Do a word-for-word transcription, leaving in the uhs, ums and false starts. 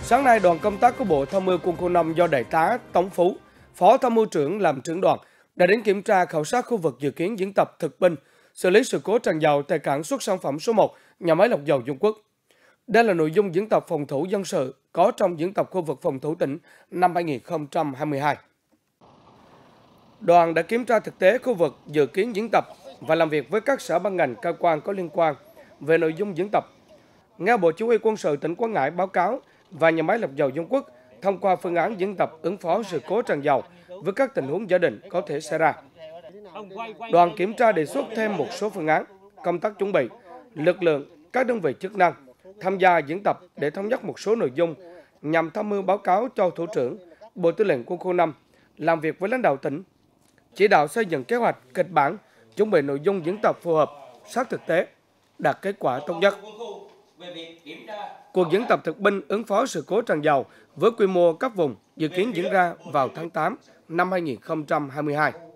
Sáng nay, đoàn công tác của Bộ Tham mưu Quân khu năm do Đại tá Tống Phú, Phó Tham mưu trưởng làm trưởng đoàn, đã đến kiểm tra khảo sát khu vực dự kiến diễn tập thực binh, xử lý sự cố tràn dầu tại cảng xuất sản phẩm số một, nhà máy lọc dầu Dung Quất. Đây là nội dung diễn tập phòng thủ dân sự có trong diễn tập khu vực phòng thủ tỉnh năm hai nghìn không trăm hai mươi hai. Đoàn đã kiểm tra thực tế khu vực dự kiến diễn tập và làm việc với các sở ban ngành cơ quan có liên quan về nội dung diễn tập. Nghe Bộ Chỉ huy Quân sự tỉnh Quảng Ngãi báo cáo và nhà máy lọc dầu Dung Quất thông qua phương án diễn tập ứng phó sự cố tràn dầu với các tình huống giả định có thể xảy ra. Đoàn kiểm tra đề xuất thêm một số phương án, công tác chuẩn bị, lực lượng, các đơn vị chức năng tham gia diễn tập để thống nhất một số nội dung nhằm tham mưu báo cáo cho Thủ trưởng, Bộ Tư lệnh Quân khu năm làm việc với lãnh đạo tỉnh, chỉ đạo xây dựng kế hoạch, kịch bản, chuẩn bị nội dung diễn tập phù hợp, sát thực tế, đạt kết quả tốt nhất. Cuộc diễn tập thực binh ứng phó sự cố tràn dầu với quy mô các vùng dự kiến diễn ra vào tháng tám năm hai nghìn không trăm hai mươi hai.